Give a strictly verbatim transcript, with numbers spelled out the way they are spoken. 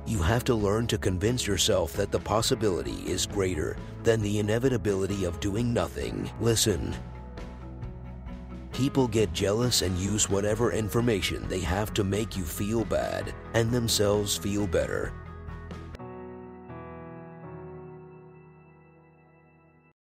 You have to learn to convince yourself that the possibility is greater than the inevitability of doing nothing. Listen. People get jealous and use whatever information they have to make you feel bad and themselves feel better.